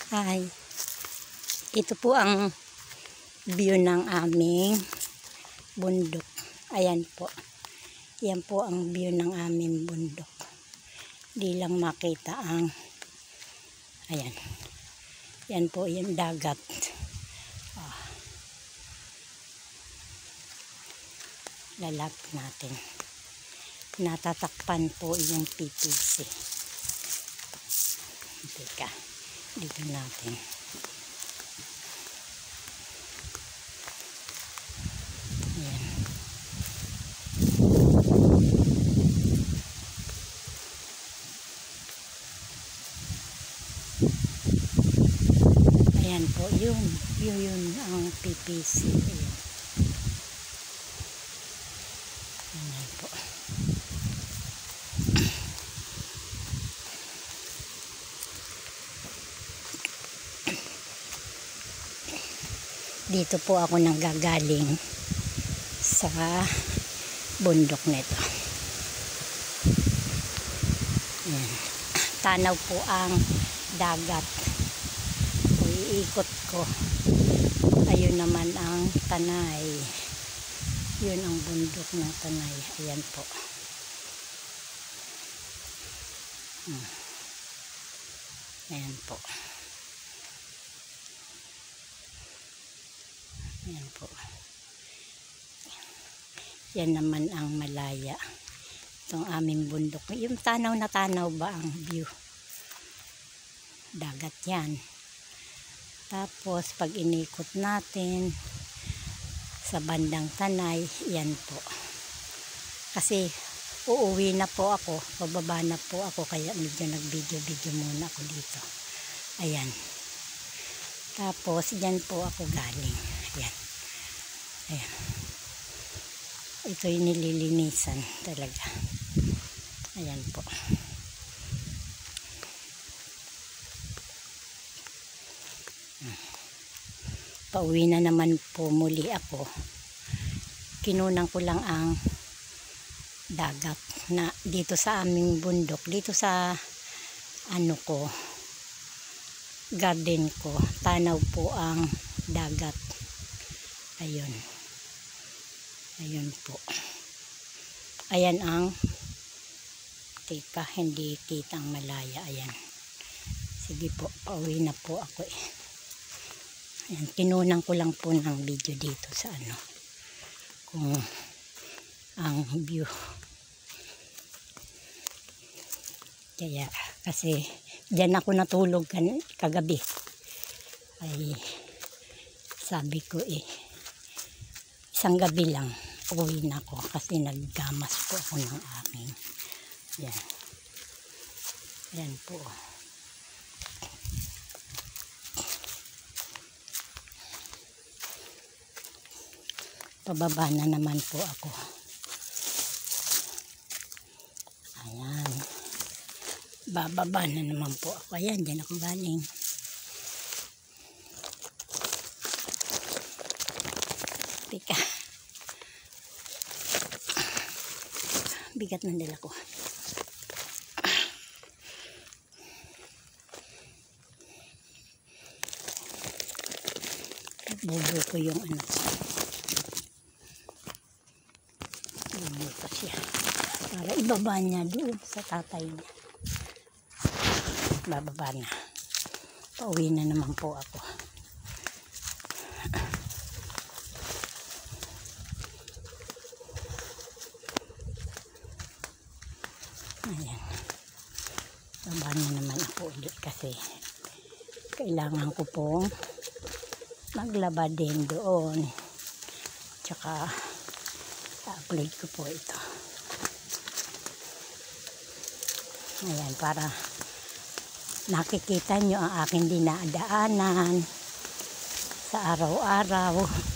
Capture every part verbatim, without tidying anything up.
Hi. Ito po ang view ng aming bundok. Ayan po. Yan po ang view ng aming bundok. Di lang makita ang ayan. Yan po yung dagat. Oh. Lalapit natin. Natatakpan po yung P P C. Teka. Dito natin. Ayan. Ayan po yun. Yun yun ang P P C. Ayan. Ayan po. Dito po ako nanggagaling sa bundok nito. Ayan. Tanaw po ang dagat. So, iikot ko. Ayun naman ang Tanay. Yun ang bundok ng Tanay. Ayan po. Hmm. Ayan po. Ayan po. Yan naman ang Malaya. Itong aming bundok. Yung tanaw na tanaw ba ang view? Dagat yan. Tapos pag inikot natin sa bandang Tanay, yan po. Kasi uuwi na po ako. Pababa na po ako. Kaya medyo nag-video-video muna ako dito. Ayan. Tapos dyan po ako galing. Ayan. Ayan. Ito yung nililinisan talaga. Ayan po. Pauwi na naman po muli ako. Kinunan ko lang ang dagat na dito sa aming bundok. Dito sa ano ko, garden ko. Tanaw po ang dagat. Ayun. Ayun po. Ayan ang teka, hindi kita ang Malaya. Ayan. Sige po, pauwi na po ako eh. Ayan, kinunan ko lang po ng video dito sa ano. Kung ang view. Kaya, kasi dyan ako natulog kan kagabi. Ay, sabi ko eh, isang gabi lang uwi na ako kasi naggamas po ako ng aking yan yan po pababa na naman po ako. Ayan, bababa na naman po ako. Ayan, dyan ako galing. Teka, bigat ng dala ko. Bubo ko yung anak ko. Bubo ko siya. Para ibaba niya doon sa tatay niya. Bababa na. Pauwi na naman po ako. Ayan. Baba na naman ako ulit kasi kailangan ko pong maglaba din doon. Tsaka upload ko po ito. Ayan, para nakikita nyo ang aking dinadaanan sa araw-araw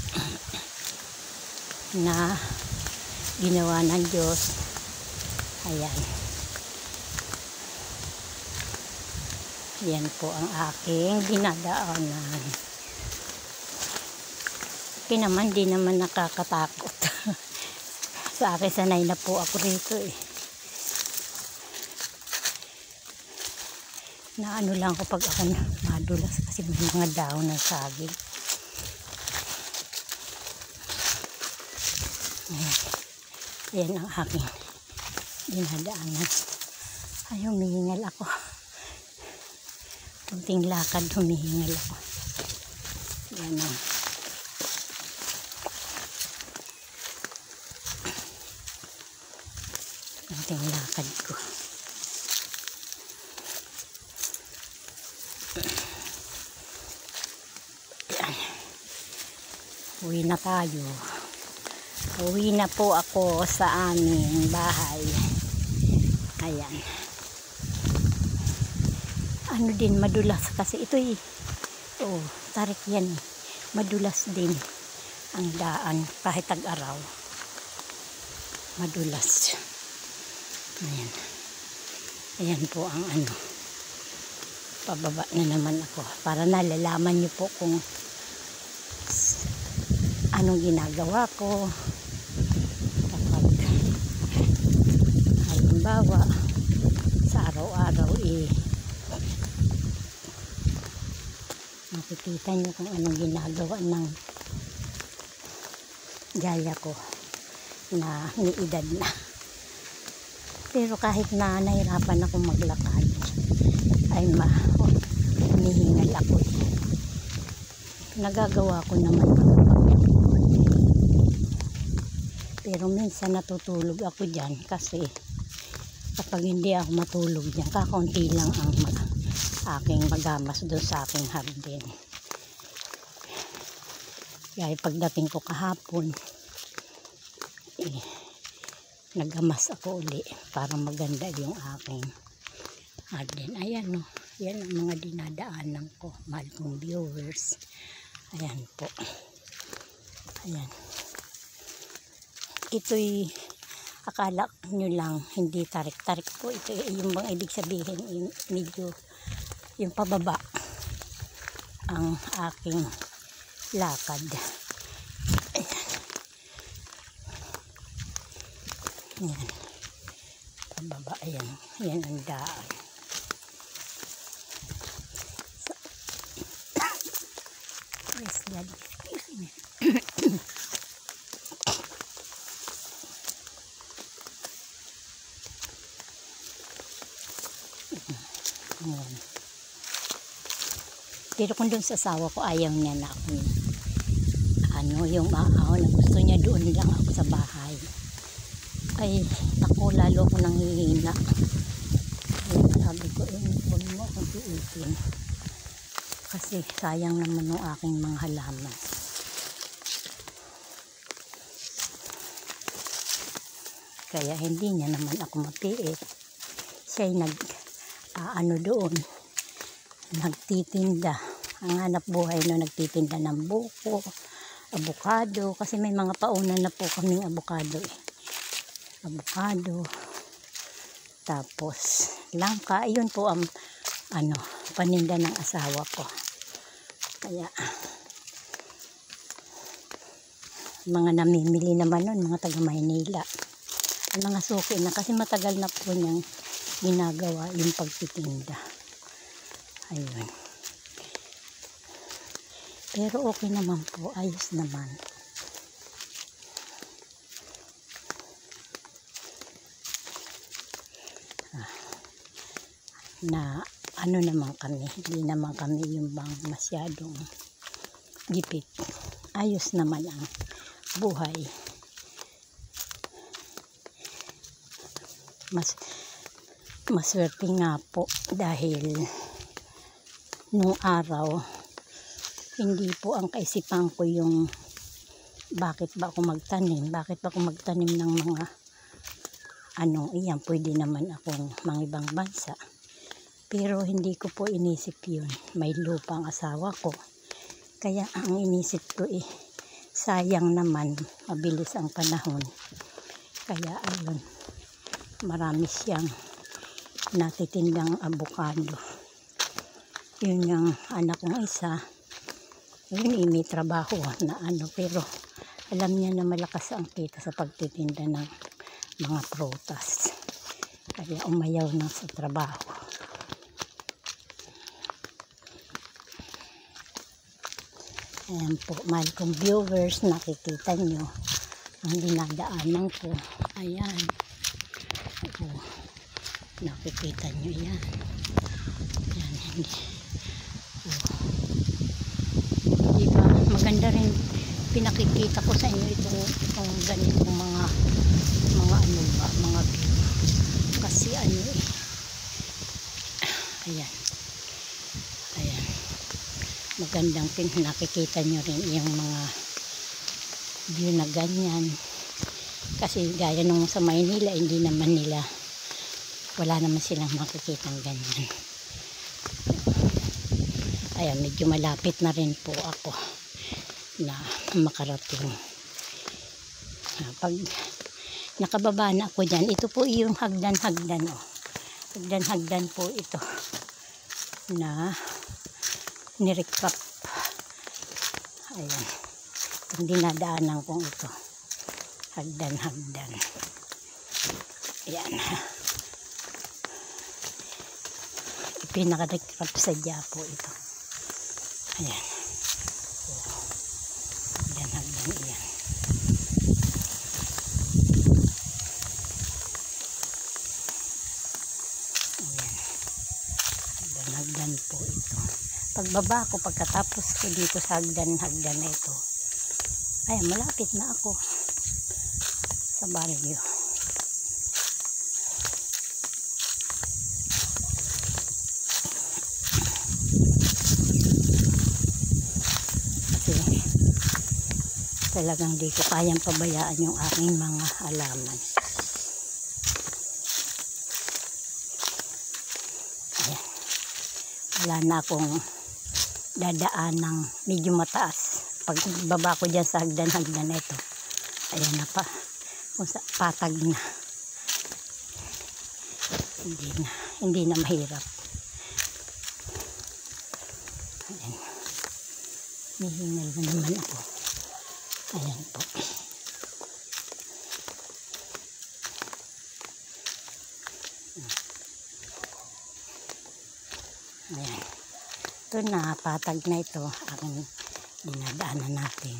na ginawa ng Diyos. Ayan. Yan po ang aking dinadaanan. Kaya naman, di naman nakakatakot. Sa akin, sanay na po ako rito eh. Na ano lang ko pag ako madulas kasi may mga dahon ng saging. Ayan. Ayan ang aking dinadaanan. Ay, humihingal ako. Kunting lakad, humihingal ako. Ayan ang kunting lakad ko. Ayan. Uwi na tayo. Uwi na po ako sa aming bahay. Ayan. Ano din, madulas kasi ito eh. Oh, tarik yan. Madulas din ang daan kahit tag-araw. Madulas. Ayan. Ayan po ang ano. Pababa na naman ako para nalalaman niyo po kung anong ginagawa ko. Halimbawa sa araw-araw eh makikita nyo kung anong ginagawa ng gaya ko na may edad na, pero kahit na nahirapan ako maglakad ay ma oh, hinihingal ako eh. Nagagawa ko naman pero minsan natutulog ako dyan kasi kapag hindi ako matulog dyan, kakaunti lang ang mag aking magamas doon sa aking hardin. Kaya pagdating ko kahapon eh, nagamas ako uli para maganda yung aking hardin. Ayan o, yan ang mga dinadaanan ko, mahal kong viewers. Ayan po. Ayan. Ito'y akala nyo lang hindi tarik-tarik po. Ito yung bang ibig sabihin medyo yung pababa ang aking lakad. Ayan. Ayan. Pababa. Ayan. Ayan ang daan. So, yes, God. Excuse me. Ayan. Pero kung doon sa asawa ko, ayaw niya na ako ano, yung maaw na gusto niya doon lang ako sa bahay. Ay, ako lalo ko nang hihina. Ay, sabi ko, eh, huwag mo akong piitin. Kasi sayang naman ng aking mga halaman. Kaya hindi niya naman ako mapiit. Siya'y nag, uh, ano doon, nagtitinda. Ang hanap buhay no, nagtitinda ng buko, abukado, kasi may mga paunan na po kaming abukado eh. Abukado, tapos langka, yun po ang ano, paninda ng asawa ko. Kaya mga namimili naman nun, mga taga Maynila, ang mga suki na, kasi matagal na po niyang ginagawa yung pagtitinda. Ayun. Pero okay naman po, ayos naman. Ah, na ano naman kami, hindi naman kami yung bang masyadong gipit. Ayos naman ang buhay. Mas maswerte nga po dahil nung araw hindi po ang kaisipan ko yung bakit ba ako magtanim, bakit ba ako magtanim ng mga ano, iyan, pwede naman akong mga ibang bansa. Pero hindi ko po inisip yun. May lupa ang asawa ko. Kaya ang inisip ko eh, sayang naman, mabilis ang panahon. Kaya ayun, marami siyang natitindang abukado. Yun yung anak kong isa, yun eh, may trabaho na ano, pero alam niya na malakas ang kita sa pagtitinda ng mga prutas. Kaya umayaw na sa trabaho. Ayan po, mahal kong viewers, nakikita nyo ang dinadaanan ko. Ayan. Oh, nakikita nyo yan. Ayan, hindi. Oh. Diba, maganda rin pinakikita ko sa inyo itong, itong ganitong mga mga ano ba, mga view. Kasi ano eh. Ayan. Ayan. Magandang pin nakikita nyo rin yung mga view na ganyan. Kasi gaya nung sa Maynila, hindi naman nila, wala naman silang makikitang ganyan. Ayan, medyo malapit na rin po ako na makarating. Pag nakababa na ako dyan, ito po yung hagdan-hagdan. Oh. Hagdan-hagdan po ito na nirekap. Ayan. Itong dinadaanan kong ito. Hagdan-hagdan. Ayan. Ipinakarekrap sa Japo ito. Ayan. Hagdan-hagdan iyan. Ayan. Hagdan-hagdan po ito. Pagbaba ko, pagkatapos ko dito sa hagdan-hagdan na ito, ayan, malapit na ako sa baryo. Kasi talagang di ko kayang pabayaan yung aking mga halaman. Ayan. Wala na akong dadaan ng medyo mataas. Pag baba ko dyan sa hagdan-hagdan na ito, ayan na pa, kung sa patag na, hindi na hindi na mahirap. Ayan, nihingal na naman ako. Ayan po. Ayan, ito na, patag na ito aking dinadaanan natin.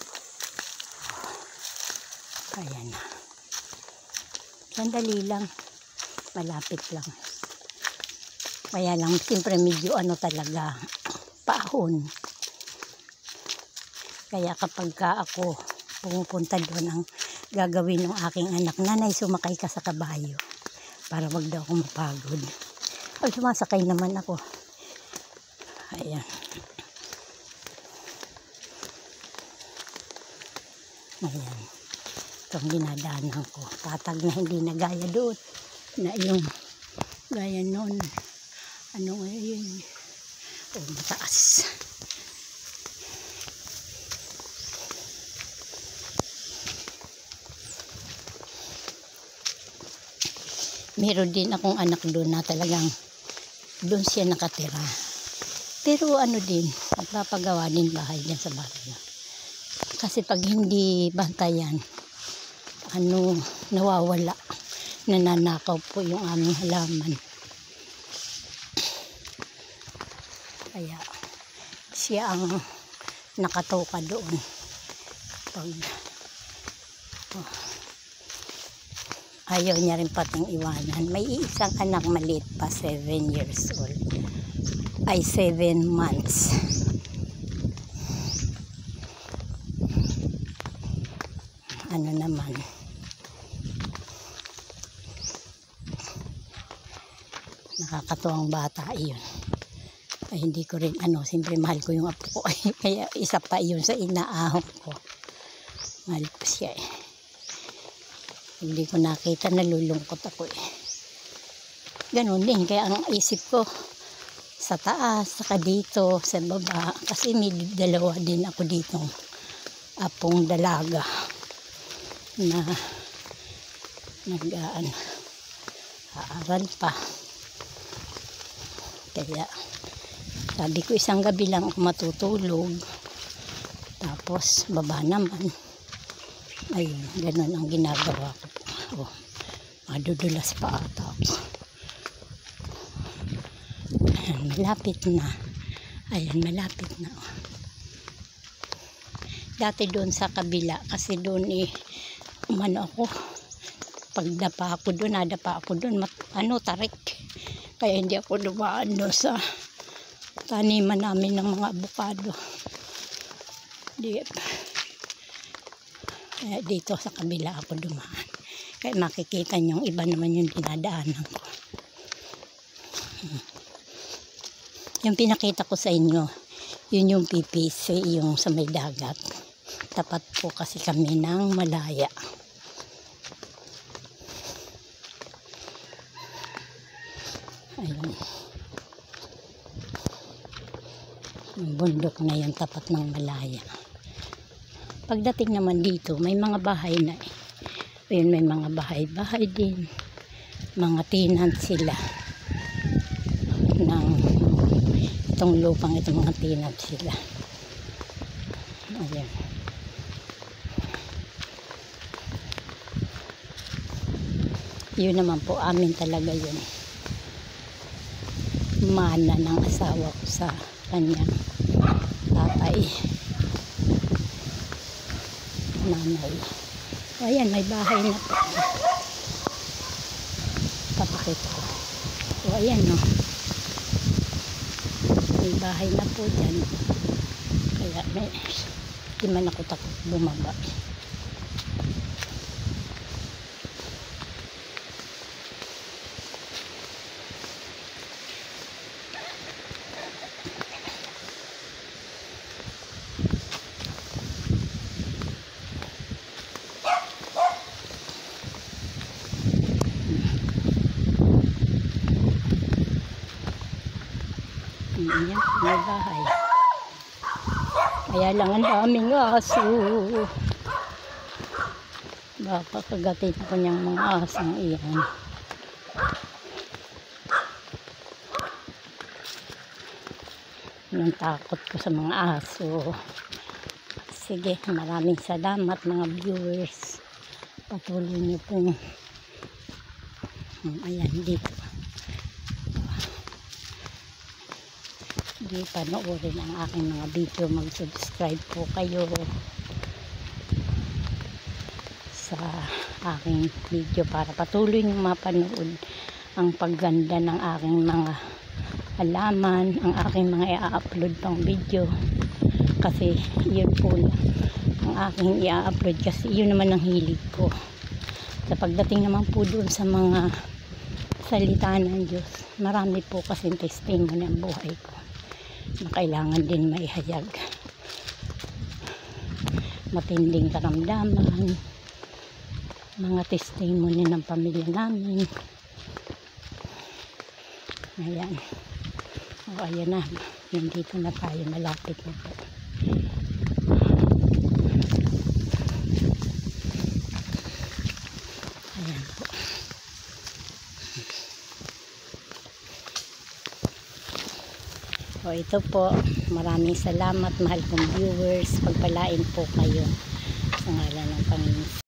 Ayan na. Sandali lang. Malapit lang. Kaya lang, siyempre medyo ano talaga, paahon. Kaya kapag ka ako pumupunta doon, ang gagawin ng aking anak, nanay, sumakay ka sa kabayo para wag daw ako mapagod. Ay, sumasakay naman ako. Ayan. Ayan. Itong dinadaanan ko. Patag na, hindi na gaya doon. Na yung gaya noon. Ano ngayon? O, mataas. Meron din akong anak doon na talagang doon siya nakatira. Pero ano din, magpapagawa din bahay dyan sa baryo. Kasi pag hindi bantayan, ano, nawawala, nananakaw po yung aming halaman. Kaya siya ang nakatoka doon. Pag oh, ayaw niya rin pating iwanan. May isang anak maliit pa, seven years old. Ay, seven months. Ano naman, nakakatuwang bata iyon. Ay, hindi ko rin ano, siyempre mahal ko yung apo ko. Kaya isa pa yun sa inaahok ko. Mahal ko siya eh. Hindi ko nakita, nalulungkot ako eh. Ganun din, kaya ang isip ko sa taas, saka dito, sa baba. Kasi may dalawa din ako dito, apong dalaga na nag-aan aaral pa. Kaya sabi ko isang gabi lang ako matutulog, tapos baba naman. Ayun, ganun ang ginagawa ko. Oh, madudulas pa ata ako. Ayan, malapit na. Ayan, malapit na. dati doon sa kabila, kasi doon eh, umano ako, pagdapa ako doon, nadapa ako doon, mat, ano, tarik. Kaya hindi ako dumaan doon sa taniman namin ng mga abukado. Di, kaya dito sa kabila ako dumaan. Kaya makikita nyo, iba naman yung dinadaanan ko. Yung pinakita ko sa inyo, yun yung P P C, yung sa may dagat. Tapat po kasi kami ng Malaya. Ayun. Yung bundok na yung tapat ng Malaya. Pagdating naman dito, may mga bahay na eh. Ayun, may mga bahay-bahay din. Mga tenant sila. Ng itong lupang ito, mga tenant sila. Ayun. Yun naman po, amin talaga yun. Mana ng asawa ko sa kanyang tatay, nanay. O ayan, may bahay na po. Papakita ko. O ayan, no. May bahay na po dyan. Kaya may, di man ako takot bumaba. Ayan, may bahay. Kaya lang ang daming aso. Baka kagatin ko niyang mga asong iyan. Yung takot ko sa mga aso. Sige, maraming salamat mga viewers. Patuloy niyo pong ayan dito. Hindi panoorin ang aking mga video, mag-subscribe po kayo sa aking video para patuloy nyo mapanood ang pagganda ng aking mga halaman, ang aking mga i-upload pang video, kasi yun po ang aking i-upload, kasi yun naman ang hilig ko. Sa pagdating naman po doon sa mga salita ng Diyos, marami po kasing testimony ang buhay ko na kailangan din maihayag. Matinding karamdaman, mga testimony ng pamilya namin. Ayan. O ayan na, nandito na tayo, malapit na po. Ayan po. O ito po, maraming salamat mahal kong viewers, pagpalain po kayo sa ngalan ng Panginoon.